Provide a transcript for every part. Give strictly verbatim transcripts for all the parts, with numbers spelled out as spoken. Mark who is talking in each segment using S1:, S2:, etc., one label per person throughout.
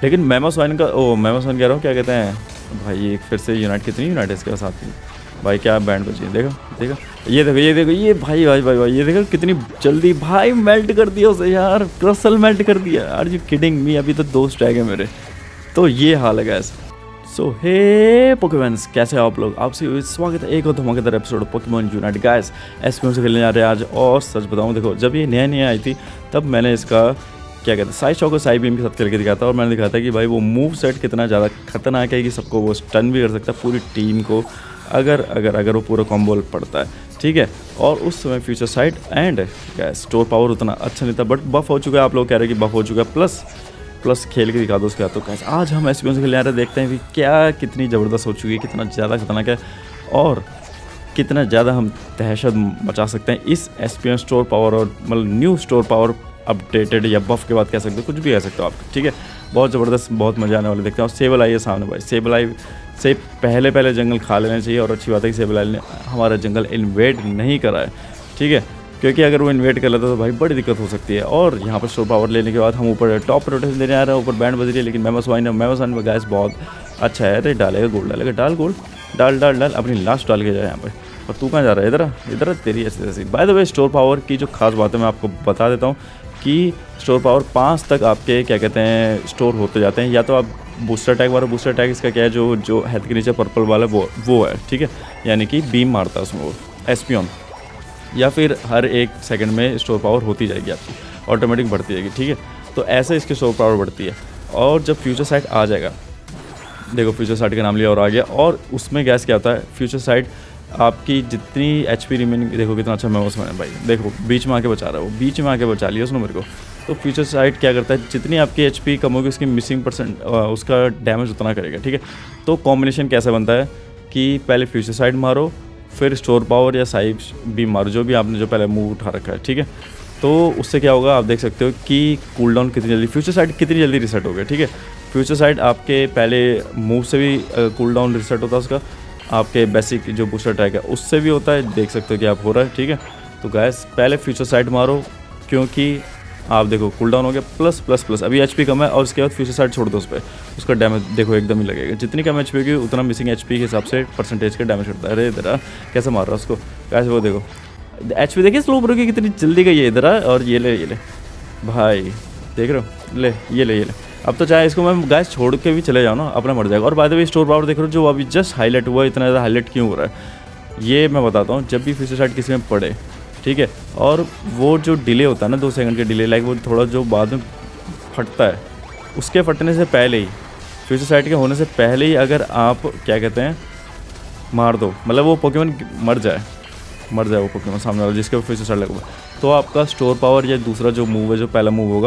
S1: लेकिन मेमोस्वाइन का, ओ मेमोस्वाइन कह रहा हूँ, क्या कहते हैं भाई, एक फिर से यूनाइट, कितनी यूनाइट है इसके साथ में भाई, क्या बैंड बची है, देखो देखो, ये देखो ये देखो ये भाई भाई भाई भाई ये देखो कितनी जल्दी भाई मेल्ट कर दिया उसे यार, क्रसल मेल्ट कर दिया। Are you kidding me? अभी तो दो स्टैग है मेरे, तो ये हाल है गाइस। सो हे पोकेमॉन्स, कैसे हो आप लोग? आपसे स्वागत है एक और धमाकेदार episode Pokemon Unite. Guys Espeon से खेलने जा रहे हैं आज, और सच बताऊं देखो, जब ये नया नया आई थी तब मैंने इसका क्या कहते हैं साइड शॉक और साइड बीम के साथ खेल के दिखाया था, और मैंने दिखाया था कि भाई वो मूव सेट कितना ज़्यादा खतरनाक है कि सबको वो स्टन भी कर सकता है, पूरी टीम को, अगर अगर अगर वो पूरा कॉम्बो पड़ता है, ठीक है। और उस समय future sight and guys stored power उतना अच्छा नहीं था, बट बफ हो चुका है। आप लोग कह रहे हैं कि बफ हो चुका है, प्लस प्लस खेल के दिखा दो उसके बाद। तो कैसे आज हम एसपीएम से खेलने आ रहे हैं, देखते हैं कि क्या कितनी ज़बरदस्त हो चुकी है, कितना ज़्यादा खतरनाक है, और कितना ज़्यादा हम दहशत मचा सकते हैं इस एसपीएम स्टोर पावर और मतलब न्यू स्टोर पावर अपडेटेड या बफ के बाद कह सकते हो, कुछ भी कह सकते हो आप, ठीक है। बहुत ज़बरदस्त, बहुत मज़ा आने वाले देखते हैं। और सेबल आई है सामने भाई, सेबल आई से पहले पहले जंगल खा लेना चाहिए, और अच्छी बात है कि सेबल आई ने हमारा जंगल इन्वेड नहीं करा है, ठीक है, क्योंकि अगर वो इन्वेड कर लेता तो भाई बड़ी दिक्कत हो सकती है। और यहाँ पर स्टोर पावर लेने के बाद हम ऊपर टॉप रोटेशन देने आ रहे हैं, ऊपर बैंड बज रही है, लेकिन मेमोस्वाइन मेमोस्वाइन में गैस बहुत अच्छा है। अरे डालेगा गोल्ड, डालेगा, डाल गोल्ड, डाल डाल डाल अपनी लास्ट डाल के जाए यहाँ पर। और तू कहाँ जा रहा है? इधर इधर तेरी ऐसी ऐसी। By the way stored power की जो खास बात है मैं आपको बता देता हूँ कि स्टोर पावर पाँच तक आपके क्या कहते हैं स्टोर होते जाते हैं। या तो आप बूस्टर टैग वाला, बूस्टर टैग इसका क्या है, जो जो हेल्थ के नीचे पर्पल वाला वो वो है, ठीक है, यानी कि बीम मारता है उसमें वो एसपीओन, या फिर हर एक सेकंड में स्टोर पावर होती जाएगी आपकी, ऑटोमेटिक बढ़ती जाएगी, ठीक है। तो ऐसे इसकी स्टोर पावर बढ़ती है। और जब फ्यूचर साइट आ जाएगा, देखो फ्यूचर साइट का नाम लिया और आ गया, और उसमें गैस क्या होता है, फ्यूचर साइट आपकी जितनी एच पी रिमेनिंग, देखो कितना अच्छा मैं उसमें भाई, देखो बीच में आके बचा रहा है वो, बीच में आके बचा लिया उसने मेरे को। तो फ्यूचर साइट क्या करता है, जितनी आपकी एच पी कम होगी उसकी मिसिंग परसेंट उसका डैमेज उतना करेगा, ठीक है। तो कॉम्बिनेशन कैसे बनता है कि पहले फ्यूचर साइट मारो, फिर स्टोर पावर या साइड भी मारो, जो भी आपने जो पहले मूव उठा रखा है, ठीक है। तो उससे क्या होगा आप देख सकते हो कि कूल डाउन कितनी जल्दी, फ्यूचर साइट कितनी जल्दी रिसेट हो गया, ठीक है। फ्यूचर साइट आपके पहले मूव से भी कूल डाउन रिसेट होता है उसका, आपके बेसिक जो बूस्टर टैग है उससे भी होता है, देख सकते हो कि आप हो रहा है, ठीक है। तो गैस पहले फ्यूचर साइट मारो, क्योंकि आप देखो कूल डाउन हो गया, प्लस प्लस प्लस अभी एचपी कम है, और उसके बाद फ्यूचर साइट छोड़ दो उस पर, उसका डैमेज देखो एकदम ही लगेगा। जितनी कम एचपी होगी उतना मिसिंग एचपी के हिसाब से परसेंटेज का डैमेज करता है। अरे इधर कैसे मार रहा है उसको, कैसे वो देखो एचपी देखिए स्लो ब्रो की कितनी जल्दी गई है इधर। और ये ले ये ले भाई, देख रहे हो, ले ये ले ये ले। अब तो चाहे इसको मैं गैस छोड़ के भी चले जाऊँ ना, अपना मर जाएगा। और by the way stored power देख रहे हो जो अभी जस्ट हाईलाइट हुआ, इतना ज़्यादा हाईलाइट क्यों हो रहा है ये मैं बताता हूँ। जब भी फ्यूचर साइट किसी में पड़े, ठीक है, और वो जो डिले होता है ना, दो सेकंड के डिले, लाइक वो थोड़ा जो बाद में फटता है, उसके फटने से पहले ही, फ्यूचर साइट के होने से पहले ही अगर आप क्या कहते हैं मार दो, मतलब वो पोकेमॉन मर जाए मर जाए वो पोकेमॉन सामने वाला जिसके फ्यूचर साइट लगा हुआ, तो आपका स्टोर पावर या दूसरा जो मूव है, जो पहला मूव होगा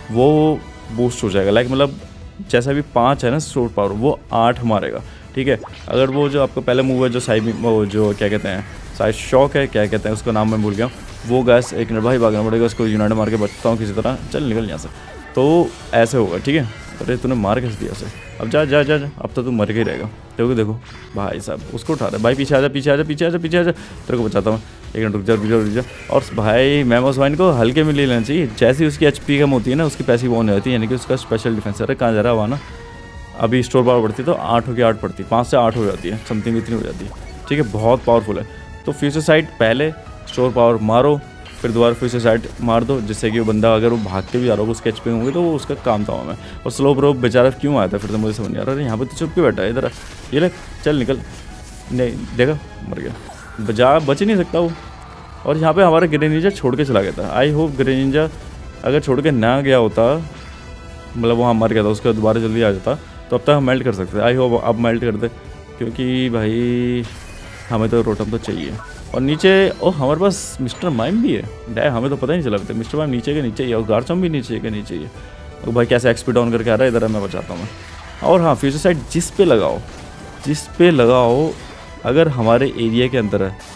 S1: वो बूस्ट हो जाएगा। लाइक मतलब जैसा भी पाँच है ना स्टोर पावर, वो आठ मारेगा, ठीक है। अगर वो जो आपका पहला मूव है जो साइड वो जो क्या कहते हैं साइड शॉक है, क्या कहते हैं उसका नाम मैं भूल गया, वो गैस एक मिनट भाई भागना पड़ेगा, उसको यूनाइट मार के बचता हूँ किसी तरह, चल निकल यहाँ से। तो ऐसे होगा, ठीक है। अरे तूने मार कैसे दिया उसे, अब जा जा जा, जा। अब तो तू मर के ही रहेगा। देखो देखो भाई साहब उसको उठा रहा है, भाई पीछे आ जा पीछे आ जा पीछे आ जा पीछे आ जा, तेरे को बचाता हूँ, एक मिनट रुक जा रुक जा रुक जा। और भाई मेमोस्वाइन को हल्के में ले लेना चाहिए, जैसे ही उसकी एचपी कम होती है ना उसकी पैसिव ऑन हो जाती है, यानी कि उसका स्पेशल डिफेंस। अरे कहाँ जा रहा है वहाँ ना, अभी स्टोर पावर बढ़ती है तो आठ हो के आठ पड़ती है, पाँच से आठ हो जाती है, समथिंग इतनी हो जाती है, ठीक है, बहुत पावरफुल है। तो फ्यूचर साइट पहले स्टोर पावर मारो, फिर दोबारा फ्यूचर साइट मार दो, जिससे कि वो बंदा अगर वो भाग के भी जा रहा होगा उसके एचपी होंगे तो वो उसका काम था मैं। और स्लो ब्रो बेचारा क्यों आया था फिर, तो मुझे समझ नहीं आ रहा। अरे यहाँ पे तो चुप के बैठा है, इधर ये ले, चल निकल, नहीं देखा मर गया, बचा बच ही नहीं सकता वो। और यहाँ पे हमारा ग्रेनिंजा छोड़ के चला गया था। आई होप ग्रेनिंजा अगर छोड़ के ना गया होता, मतलब वहाँ मर गया था, उसका दोबारा जल्दी आ जाता तो अब तक हम मेल्ट कर सकते। आई होप अब मेल्ट कर दे, क्योंकि भाई हमें तो रोटम तो चाहिए। और नीचे ओ हमारे पास मिस्टर माइम भी है, डै हमें तो पता ही नहीं चला। मिस्टर माइम नीचे के नीचे ही है, और गार्चम भी नीचे के नीचे ही है। तो भाई कैसे एक्सपी डाउन करके आ रहा है, इधर मैं बचाता हूँ मैं। और हाँ फ्यूचर साइट जिस पे लगाओ जिस पे लगाओ अगर हमारे एरिया के अंदर है,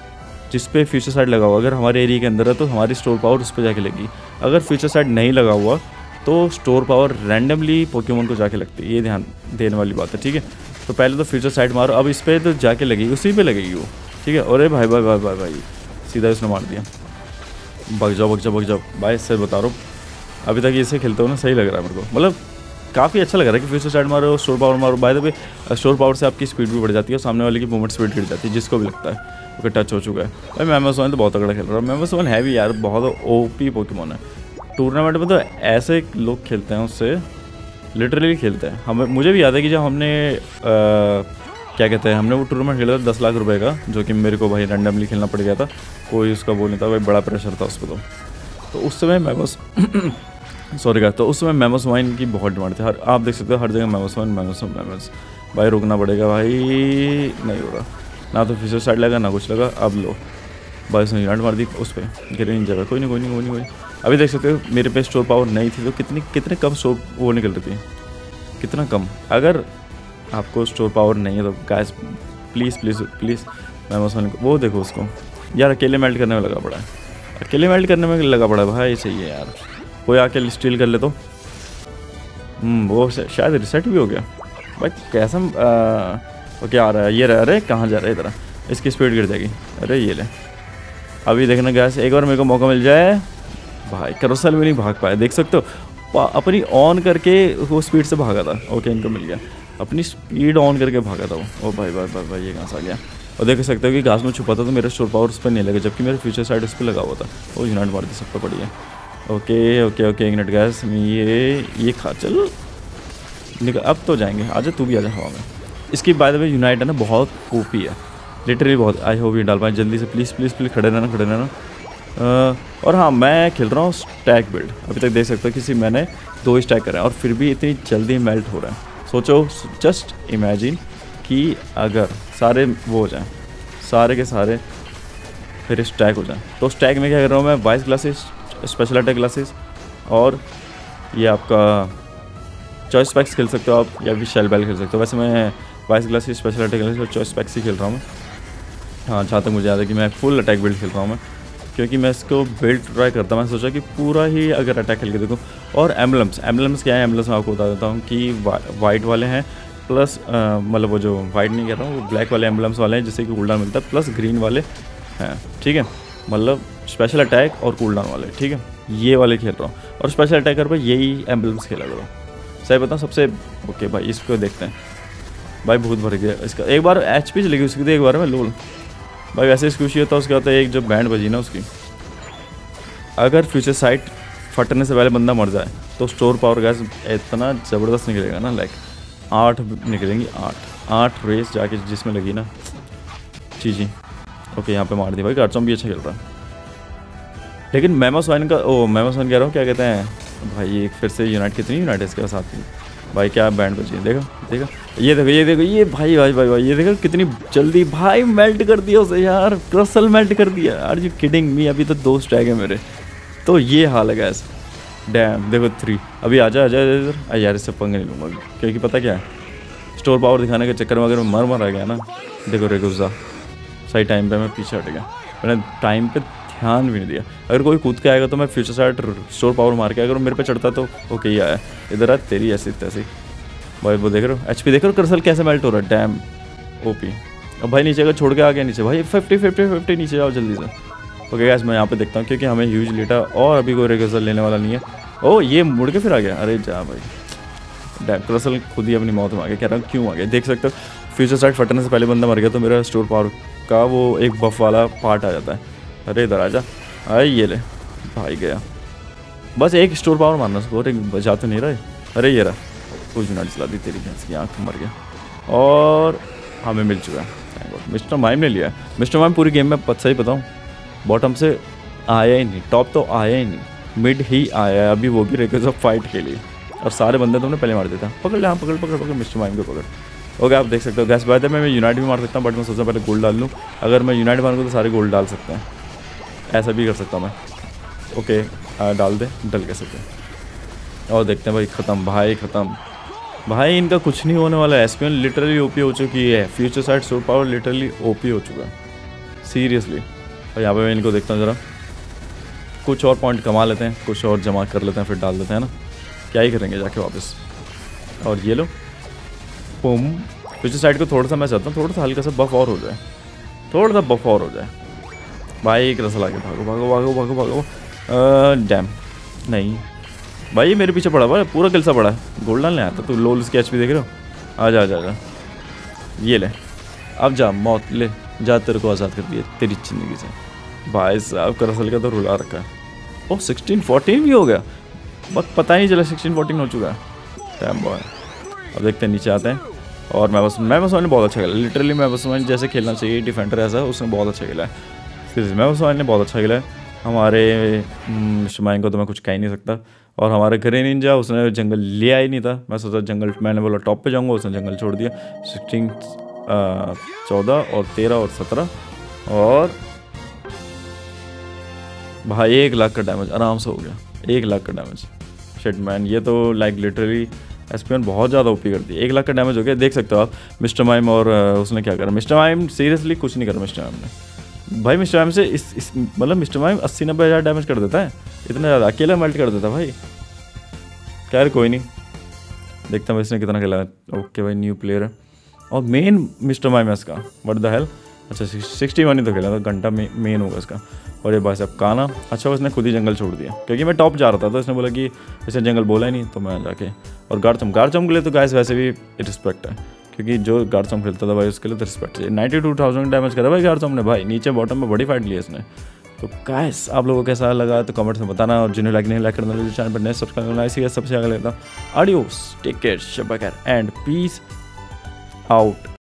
S1: जिस पे फ्यूचर साइट लगा हुआ अगर हमारे एरिया के अंदर है तो हमारी स्टोर पावर उस पर जाके लगेगी। अगर फ्यूचर साइट नहीं लगा हुआ तो स्टोर पावर रैंडमली पोकेमॉन को जाके लगती है, ये ध्यान देने वाली बात है, ठीक है। तो पहले तो फ्यूचर साइट मारो, अब इस पर तो जाके लगेगी, उसी पे लगेगी वो, ठीक है। अरे भाई भाई भाई भाई भाई सीधा उसने मार दिया, भग जाओ भग जाओ भग जाओ भाई, सर बता रहा हूँ अभी तक इसे खेलते हो ना सही लग रहा है मेरे को, मतलब काफ़ी अच्छा लग रहा है कि फ्यूचर साइड मारो, स्टोर पावर मारो। By the way stored power से आपकी स्पीड भी बढ़ जाती है और सामने वाले की मूवमेंट स्पीड गिर जाती है, जिसको भी लगता है। ओके टच हो चुका है भाई। मेमोस वन तो बहुत तगड़ा खेल रहा है। मेमोस वन है भी यार बहुत ओपी पोकेमॉन है। टूर्नामेंट में तो ऐसे लोग खेलते हैं उससे, लिटरली खेलते हैं। हमें मुझे भी याद है कि जब हमने आ, क्या कहते हैं, हमने वो टूर्नामेंट खेला था दस लाख रुपए का, जो कि मेरे को भाई रैंडमली खेलना पड़ गया था, कोई उसका वो नहीं था भाई, बड़ा प्रेशर था उस पर। तो तो उस समय मेमोस सॉरी का तो उस समय मेमोस वाइन की बहुत डिमांड थी। हर आप देख सकते हो हर जगह मेमोस वाइन मेमोस मेमोस। भाई रुकना पड़ेगा भाई, नहीं हो रहा ना, तो फ्यूचर साइड लगा ना कुछ लगा। अब लो भाई उसने यूनिट मार दी उस पर, गिरे नहीं जगह। कोई नहीं कोई नहीं कोई नहीं कोई अभी देख सकते हो मेरे पे स्टोर पावर नहीं थी तो कितनी कितने कम स्टोर वो निकल रही थी, कितना कम। अगर आपको स्टोर पावर नहीं है तो गाइस प्लीज़ प्लीज़ प्लीज़ मेमोस वाइन वो देखो उसको यार, अकेले मेल्ट करने में लगा पड़ा है, अकेले मेल्ट करने में लगा पड़ा है भाई। सही है यार, कोई आके स्टील कर ले तो हम्म वो शायद रिसेट भी हो गया भाई। कैसा वो क्या आ रहा है, ये रहा, अरे कहाँ जा रहा है इधर, इसकी स्पीड गिर जाएगी। अरे ये ले, अभी देखना गैस, एक बार मेरे को मौका मिल जाए भाई। करोसल में नहीं भाग पाया, देख सकते हो अपनी ऑन करके वो स्पीड से भागा था। ओके इनको मिल गया, अपनी स्पीड ऑन करके भागा था वो। ओ भाई भाई भाई भाई ये कहाँ से आ गया। और देख सकते हो कि घास में छुपा था तो मेरा स्टोर पावर उस पर नहीं लगा, जबकि मेरे फ्यूचर साइड उस पर लगा हुआ था। वो यूनिट मार दी सब पर बढ़िया। ओके ओके ओके एक मिनट गैस, ये ये खा चल निकल, अब तो जाएंगे। आजा तू भी आजा हवा में। इसकी बाय द वे यूनाइट है ना बहुत ओपी है, लिटरली बहुत। आई होप ये डाल पाए जल्दी से, प्लीज़ प्लीज़ प्लीज़ खड़े रहना खड़े रहना। और हाँ मैं खेल रहा हूँ स्टैक बिल्ड, अभी तक देख सकते हो किसी मैंने दो स्टैक करे और फिर भी इतनी जल्दी मेल्ट हो रहा है। सोचो जस्ट इमेजिन कि अगर सारे वो हो जाएं, सारे के सारे फिर स्टैक हो जाएं, तो स्टैक में क्या कर रहा हूँ मैं, wise glasses special attack glasses, और ये आपका चॉइस पैक्स खेल सकते हो आप, या फिर शेल बेल खेल सकते हो। वैसे मैं wise glasses special attack glasses और चॉइस पैक्स ही खेल रहा हूँ मैं। हाँ जहाँ तक मुझे याद है कि मैं फुल अटैक बिल्ड खेल रहा हूँ मैं, क्योंकि मैं इसको बिल्ड ट्राई करता हूँ। मैं सोचा कि पूरा ही अगर अटैक खेल के देखूँ। और एम्बलम्स एम्बलम्स क्या है, एम्बलम्स मैं आपको बता देता हूँ कि वा, वाइट वाले हैं, प्लस मतलब वो जो वाइट नहीं कह रहा हूँ, वो ब्लैक वाले एम्बलम्स वाले हैं जिससे कि कूलडाउन मिलता है, प्लस ग्रीन वाले हैं, ठीक है, मतलब स्पेशल अटैक और कूलडाउन वाले, ठीक है, ये वाले खेल रहा हूँ। और स्पेशल अटैकर पर यही एम्बलम्स खेला करो, सही बताऊँ सबसे। ओके भाई इसको देखते हैं भाई, बहुत भर गया इसका। एक बार एच पी चली गई उसकी, तो एक बार में लोल भाई वैसे इसकी खुशी होता है। उसके होता है एक जो बैंड बजी ना उसकी, अगर फ्यूचर साइट फटने से पहले बंदा मर जाए तो स्टोर पावर गैस इतना ज़बरदस्त निकलेगा ना, लाइक आठ निकलेंगी, आठ आठ रेस जाके जिसमें लगी ना जी जी। ओके यहाँ पे मार दी भाई, गार्चॉम भी अच्छा खेल रहा है। लेकिन मेमोस वाइन का ओ मेमोस वाइन कह रहा हूँ, क्या कहते हैं भाई, एक फिर से यूनाइट कितनी यूनाइट है इसके साथ में भाई, क्या बैंड बची है। देखो देखो ये देखो ये देखो ये भाई भाई भाई भाई ये देखो कितनी जल्दी भाई मेल्ट कर दिया उसे यार, क्रसल मेल्ट कर दिया। आर यू किडिंग मी, अभी तो दो स्टैग है मेरे, तो ये हाल है गैस। डैम देखो थ्री, अभी आजा आजा इधर यार, इससे पंगे नहीं लूँगा क्योंकि पता क्या है, स्टोर पावर दिखाने के चक्कर में अगर मैं मर मर आ गया ना, देखो रेगुजा सही टाइम पे मैं पीछे हट गया, मैंने टाइम पे ध्यान भी नहीं दिया। अगर कोई कूद के आएगा तो मैं फ्यूचर साइड स्टोर पावर मार के, अगर मेरे पे चढ़ता तो ओके ही आया, इधर आ तेरी ऐसी तैसी भाई। वो देख रहे हो एच पी देख रहे हो, कर्सल कैसे मेल्ट हो रहा है, डैम ओपी। अब भाई नीचे अगर छोड़ के आ गया नीचे भाई, फिफ्टी फिफ्टी फिफ्टी नीचे जाओ जल्दी से। ओके गैस मैं यहाँ पे देखता हूँ क्योंकि हमें ह्यूज लेटा और अभी कोई रेगुलर लेने वाला नहीं है। ओ ये मुड़ के फिर आ गया, अरे जा भाई डैम, कर्सल खुद ही अपनी मौत में आ गया। कह रहा हूँ क्यों आ गया, देख सकते हो फ्यूचर साइड फटने से पहले बंदा मर गया तो मेरा स्टोर पावर का वो एक बफ वाला पार्ट आ जाता है। अरे इधर आ जा, अरे ये ले भाई गया, बस एक स्टोर पावर मारना उसको, और एक बचा तो नहीं रहा। अरे ये रहा, कुछ मिनट चला दी तेरी भैंस की आँख, मर गया। और हमें मिल चुका है, मिस्टर माइम ने लिया। मिस्टर माइम पूरी गेम में सही बताऊँ बॉटम से आया ही नहीं, टॉप तो आया ही नहीं, मिड ही आया है अभी, वो भी रेकर्स ऑफ फाइट के लिए। और सारे बंदे तुमने पहले मार देता, पकड़ ले, हाँ पकड़ पकड़ पकड़ मिस्टर माइम को पकड़। ओके आप देख सकते हो गैस बात है, मैं यूनाइट भी मार सकता हूँ, बट मैं सोचता पहले गोल्ड डाल लूँ। अगर मैं यूनाइट मारूँ तो सारे गोल्ड डाल सकते हैं, ऐसा भी कर सकता हूँ मैं। ओके आ, डाल दे, डल के सकते। और देखते हैं भाई, ख़त्म भाई ख़त्म भाई, इनका कुछ नहीं होने वाला है। एसपीएन लिटरली ओपी हो चुकी है, future sight stored power literally OP हो चुका है सीरियसली। और यहाँ पे मैं इनको देखता हूँ ज़रा, कुछ और पॉइंट कमा लेते हैं, कुछ और जमा कर लेते हैं, फिर डाल देते हैं ना, क्या ही करेंगे जाके वापस। और ये लो पुम, फ्यूचर साइड को थोड़ा सा मैं चाहता हूँ थोड़ा सा हल्का सा बफ और हो जाए, थोड़ा सा बफ और हो जाए भाई। एक रसल आगे भागो भागो भागो भागो भागो, डैम नहीं भाई ये मेरे पीछे पड़ा हुआ है, पूरा किलसा पड़ा है। गोल्डन ले आता तू, लोल उसकी एचपी देख रहे हो। आ जा आ जा जा, ये ले अब जा, मौत ले जा, तेरे को आज़ाद कर दिया तेरी जिंदगी से। भाई साहब करसल का तो रुला रखा है। ओह सिक्सटीन फोर्टीन भी हो गया, बस पता ही नहीं चला सिक्सटीन फोर्टीन हो चुका है। टैम बॉय। अब देखते हैं नीचे आते हैं। और मैं बस मैं बस ने बहुत अच्छा खेला, लिटरली मैं बस जैसे खेलना चाहिए डिफेंडर ऐसा, उसने बहुत अच्छा खेला है। फिर मैं बस ने बहुत अच्छा खेला है। हमारे शुमाइन को तो मैं कुछ कह ही नहीं सकता। और हमारे घरे निंजा, उसने जंगल लिया ही नहीं था। मैं सोचा जंगल, मैंने बोला टॉप पे जाऊंगा, उसने जंगल छोड़ दिया। सिक्सटीन चौदह और तेरह और सत्रह और भाई एक लाख का डैमेज आराम से हो गया, एक लाख का डैमेज। शिट मैन, ये तो लाइक लिटरली एसपीएन बहुत ज़्यादा ओपी करती है। एक लाख का डैमेज हो गया, देख सकते हो आप मिस्टर माइम। और उसने क्या करा, मिस्टर माइम सीरियसली कुछ नहीं करा मिस्टर माइम ने। भाई मिस्टर माइम से इस इस मतलब मिस्टर माइम अस्सी नब्बे हज़ार डैमेज कर देता है, इतना ज़्यादा अकेला मेल्ट कर देता भाई। खैर कोई नहीं, देखता हूँ इसने कितना खेला है। ओके भाई, न्यू प्लेयर है और मेन मिस्टर माइम है इसका। व्हाट द हेल, अच्छा सिक्सटी वन ही तो खेला था, घंटा में मेन होगा इसका। और ये भाई साहब काना, अच्छा उसने खुद ही जंगल छोड़ दिया क्योंकि मैं टॉप जा रहा था, तो इसने बोला कि इसने जंगल बोला ही नहीं, तो मैं जाके। और गार्डचम गार्डचम के लिए तो गाइस वैसे भी रिस्पेक्ट है, क्योंकि जो गार्डचम खेलता था भाई उसके लिए तो रिस्पेक्ट चाहिए। नाइन्टी टू थाउजेंड डैमेज करा भाई गार्डचम ने भाई, नीचे बॉटम में बड़ी फाइट ली है इसने। तो गाइस आप लोगों को कैसा लगा तो कमेंट्स में बताना, और जिन्हें लाइक नहीं लाइक करना, चैनल पर नए सब्सक्राइब करना, इसी सबसे आगे लेता। ऑडियोस टेक केयर, शब्बा खैर एंड पीस आउट।